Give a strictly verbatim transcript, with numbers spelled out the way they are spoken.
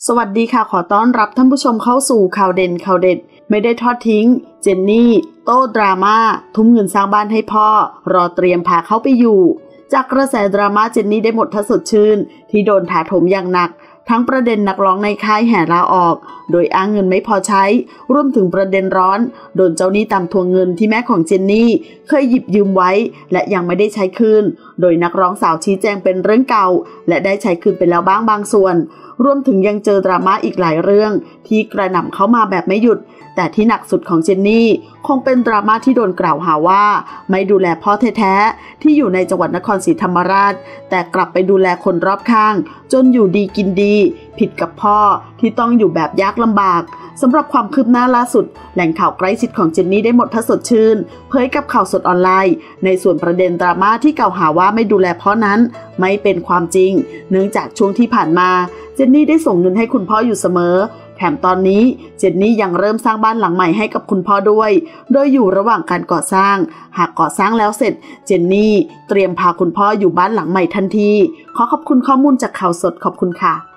สวัสดีค่ะขอต้อนรับท่านผู้ชมเข้าสู่ข่าวเด่นข่าวเด็ดไม่ได้ทอดทิ้งเจนนี่โต้ดราม่าทุ่มเงินสร้างบ้านให้พ่อรอเตรียมพาเขาไปอยู่จากกระแสดราม่าเจนนี่ได้หมดทัศสดชื่นที่โดนถาโถมอย่างหนักทั้งประเด็นนักร้องในค่ายแห่ลาออกโดยอ้างเงินไม่พอใช้รวมถึงประเด็นร้อนโดนเจ้าหนี้ตามทวงเงินที่แม่ของเจนนี่เคยหยิบยืมไว้และยังไม่ได้ใช้คืนโดยนักร้องสาวชี้แจงเป็นเรื่องเก่าและได้ใช้คืนไปแล้วบ้างบางส่วนรวมถึงยังเจอดราม่าอีกหลายเรื่องที่กระหน่ำเข้ามาแบบไม่หยุดแต่ที่หนักสุดของเจนนี่คงเป็นดราม่าที่โดนกล่าวหาว่าไม่ดูแลพ่อแท้ๆที่อยู่ในจังหวัดนครศรีธรรมราชแต่กลับไปดูแลคนรอบข้างจนอยู่ดีกินดีผิดกับพ่อที่ต้องอยู่แบบยากลำบากสำหรับความคืบหน้าล่าสุดแหล่งข่าวใกล้ชิดของเจนนี่ได้หมดทัศสดชื่นเผยกับข่าวสดออนไลน์ในส่วนประเด็นดราม่าที่กล่าวหาว่าไม่ดูแลพ่อนั้นไม่เป็นความจริงเนื่องจากช่วงที่ผ่านมาเจนนี่ได้ส่งเงินให้คุณพ่ออยู่เสมอแถมตอนนี้เจนนี่ยังเริ่มสร้างบ้านหลังใหม่ให้กับคุณพ่อด้วยโดยอยู่ระหว่างการก่อสร้างหากก่อสร้างแล้วเสร็จเจนนี่เตรียมพาคุณพ่ออยู่บ้านหลังใหม่ทันทีขอขอบคุณข้อมูลจากข่าวสดขอบคุณค่ะ